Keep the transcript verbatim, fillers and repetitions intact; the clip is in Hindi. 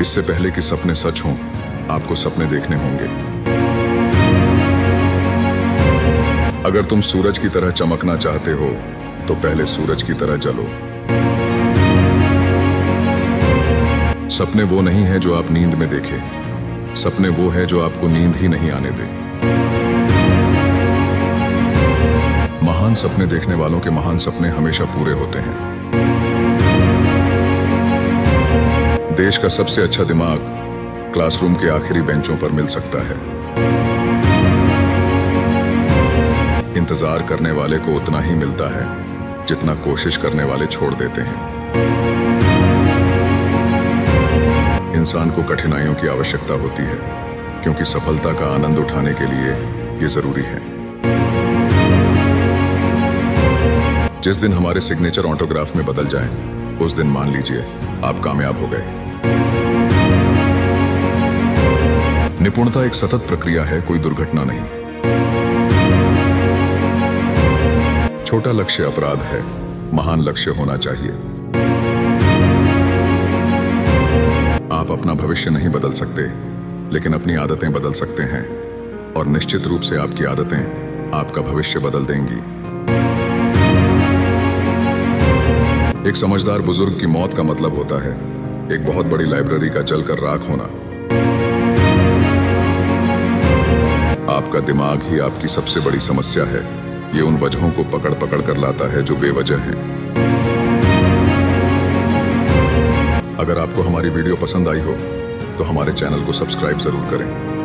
इससे पहले कि सपने सच हों, आपको सपने देखने होंगे। अगर तुम सूरज की तरह चमकना चाहते हो तो पहले सूरज की तरह जलो। सपने वो नहीं है जो आप नींद में देखें, सपने वो है जो आपको नींद ही नहीं आने दे। महान सपने देखने वालों के महान सपने हमेशा पूरे होते हैं। देश का सबसे अच्छा दिमाग क्लासरूम के आखिरी बेंचों पर मिल सकता है। इंतजार करने वाले को उतना ही मिलता है जितना कोशिश करने वाले छोड़ देते हैं। इंसान को कठिनाइयों की आवश्यकता होती है क्योंकि सफलता का आनंद उठाने के लिए ये जरूरी है। जिस दिन हमारे सिग्नेचर ऑटोग्राफ में बदल जाएं, उस दिन मान लीजिए आप कामयाब हो गए। निपुणता एक सतत प्रक्रिया है, कोई दुर्घटना नहीं। छोटा लक्ष्य अपराध है, महान लक्ष्य होना चाहिए। आप अपना भविष्य नहीं बदल सकते, लेकिन अपनी आदतें बदल सकते हैं, और निश्चित रूप से आपकी आदतें आपका भविष्य बदल देंगी। एक समझदार बुजुर्ग की मौत का मतलब होता है एक बहुत बड़ी लाइब्रेरी का जलकर राख होना। आपका दिमाग ही आपकी सबसे बड़ी समस्या है। ये उन वजहों को पकड़ पकड़ कर लाता है जो बेवजह हैं। अगर आपको हमारी वीडियो पसंद आई हो तो हमारे चैनल को सब्सक्राइब जरूर करें।